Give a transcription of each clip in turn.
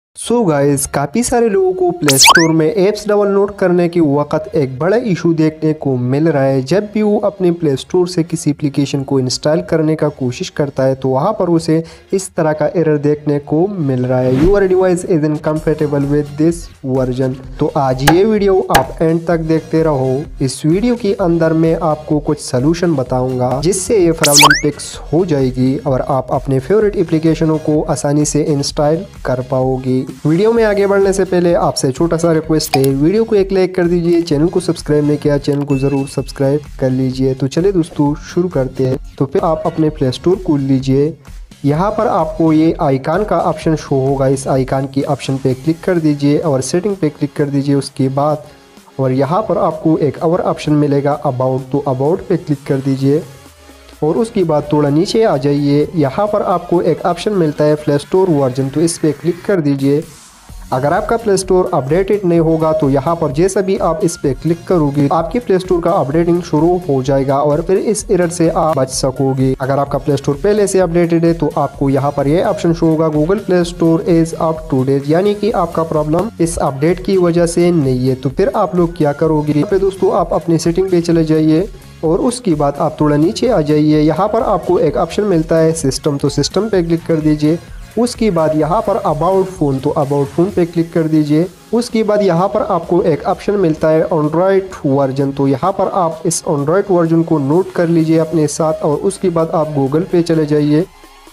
So guys काफ़ी सारे लोगों को प्ले स्टोर में ऐप्स डाउनलोड करने के वक्त एक बड़ा इशू देखने को मिल रहा है। जब भी वो अपने प्ले स्टोर से किसी एप्लीकेशन को इंस्टॉल करने का कोशिश करता है तो वहाँ पर उसे इस तरह का एरर देखने को मिल रहा है, your device is incompatible with this version. तो आज ये वीडियो आप एंड तक देखते रहो। इस वीडियो के अंदर मैं आपको कुछ सोल्यूशन बताऊंगा जिससे ये प्रॉब्लम फिक्स हो जाएगी और आप अपने फेवरेट एप्लीकेशनों को आसानी से इंस्टॉल कर पाओगे। वीडियो में आगे बढ़ने से पहले आपसे छोटा सा रिक्वेस्ट है, वीडियो को एक लाइक कर दीजिए, चैनल को सब्सक्राइब नहीं किया चैनल को जरूर सब्सक्राइब कर लीजिए। तो चलिए दोस्तों शुरू करते हैं। तो फिर आप अपने प्ले स्टोर खोल लीजिए। यहाँ पर आपको ये आइकन का ऑप्शन शो होगा, इस आइकन की ऑप्शन पे क्लिक कर दीजिए और सेटिंग पे क्लिक कर दीजिए। उसके बाद और यहाँ पर आपको एक और ऑप्शन मिलेगा अबाउट, तो अबाउट पे क्लिक कर दीजिए और उसके बाद थोड़ा नीचे आ जाइए। यहाँ पर आपको एक ऑप्शन मिलता है प्ले स्टोर वर्जन, तो इस पर क्लिक कर दीजिए। अगर आपका प्ले स्टोर अपडेटेड नहीं होगा तो यहाँ पर जैसा भी आप इस पर क्लिक करोगे आपके प्ले स्टोर का अपडेटिंग शुरू हो जाएगा और फिर इस एरर से आप बच सकोगे। अगर आपका प्ले स्टोर पहले से अपडेटेड है तो आपको यहाँ पर यह ऑप्शन शो होगा Google Play Store is up to date, यानी कि आपका प्रॉब्लम इस अपडेट की वजह से नहीं है। तो फिर आप लोग क्या करोगे, फिर दोस्तों आप अपनी सेटिंग पे चले जाइए और उसके बाद आप थोड़ा नीचे आ जाइए। यहाँ पर आपको एक ऑप्शन मिलता है सिस्टम, तो सिस्टम पे क्लिक कर दीजिए। उसके बाद यहाँ पर अबाउट फ़ोन, तो अबाउट फ़ोन पे क्लिक कर दीजिए। उसके बाद यहाँ पर आपको एक ऑप्शन मिलता है एंड्रॉयड वर्जन, तो यहाँ पर आप इस एंड्रॉयड वर्जन को नोट कर लीजिए अपने साथ और उसके बाद आप गूगल पे चले जाइए।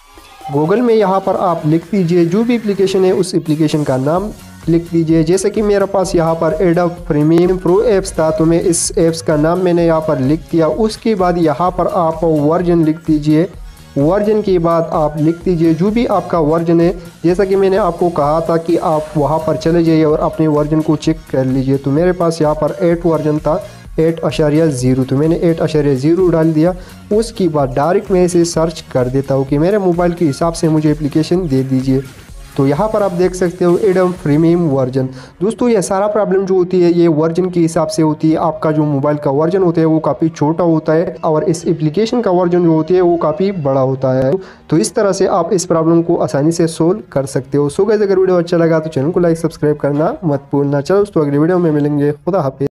गूगल में यहाँ पर आप लिख दीजिए जो भी एप्लीकेशन है उस एप्लीकेशन का नाम लिख दीजिए। जैसे कि मेरे पास यहाँ पर एडोब प्रीमियम प्रो ऐप्स था तो मैं इस ऐप्स का नाम मैंने यहाँ पर लिख दिया। उसके बाद यहाँ पर आप वर्जन लिख दीजिए। वर्जन के बाद आप लिख दीजिए जो भी आपका वर्जन है। जैसा कि मैंने आपको कहा था कि आप वहाँ पर चले जाइए और अपने वर्जन को चेक कर लीजिए। तो मेरे पास यहाँ पर 8 वर्जन था, 8.0, तो मैंने 8.0 डाल दिया। उसके बाद डायरेक्ट मैं इसे सर्च कर देता हूँ कि मेरे मोबाइल के हिसाब से मुझे एप्लीकेशन दे दीजिए। तो यहाँ पर आप देख सकते हो एडोब प्रीमियम वर्जन। दोस्तों ये सारा प्रॉब्लम जो होती है ये वर्जन के हिसाब से होती है। आपका जो मोबाइल का वर्जन होता है वो काफ़ी छोटा होता है और इस एप्लीकेशन का वर्जन जो होती है वो काफ़ी बड़ा होता है। तो इस तरह से आप इस प्रॉब्लम को आसानी से सोल्व कर सकते हो। सो गाइस अगर वीडियो अच्छा लगा तो चैनल को लाइक सब्सक्राइब करना मत भूलना। चलो दोस्तों अगली वीडियो में मिलेंगे। खुदा हाफिज़।